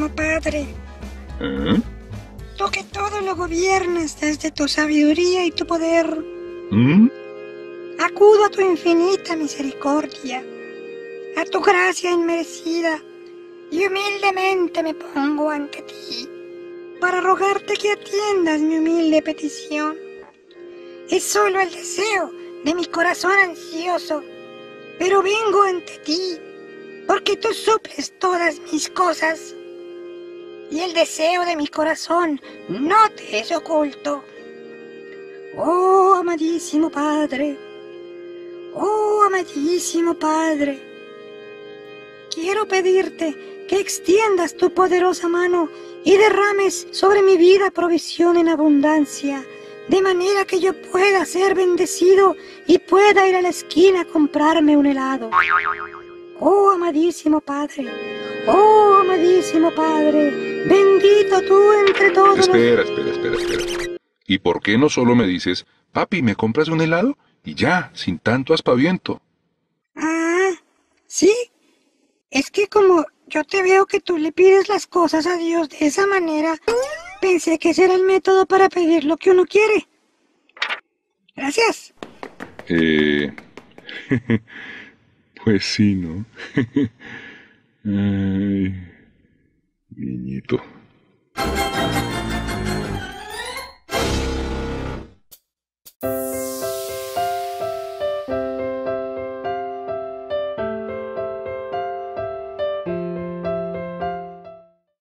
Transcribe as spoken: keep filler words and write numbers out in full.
amadísimo Padre, ¿Eh? tú que todo lo gobiernas desde tu sabiduría y tu poder, ¿Mm? acudo a tu infinita misericordia, a tu gracia inmerecida, y humildemente me pongo ante ti para rogarte que atiendas mi humilde petición. Es solo el deseo de mi corazón ansioso, pero vengo ante ti porque tú suples todas mis cosas, y el deseo de mi corazón no te es oculto. Oh, amadísimo Padre, oh, amadísimo Padre, quiero pedirte que extiendas tu poderosa mano y derrames sobre mi vida provisión en abundancia, de manera que yo pueda ser bendecido y pueda ir a la esquina a comprarme un helado. Oh, amadísimo Padre, oh, amadísimo Padre, bendito tú entre todos los... Espera, espera, espera, espera. ¿Y por qué no solo me dices, papi, ¿me compras un helado? Y ya, sin tanto aspaviento. Ah, ¿sí? Es que como yo te veo que tú le pides las cosas a Dios de esa manera, pensé que ese era el método para pedir lo que uno quiere. Gracias. Eh... pues sí, ¿no? Ay, niñito.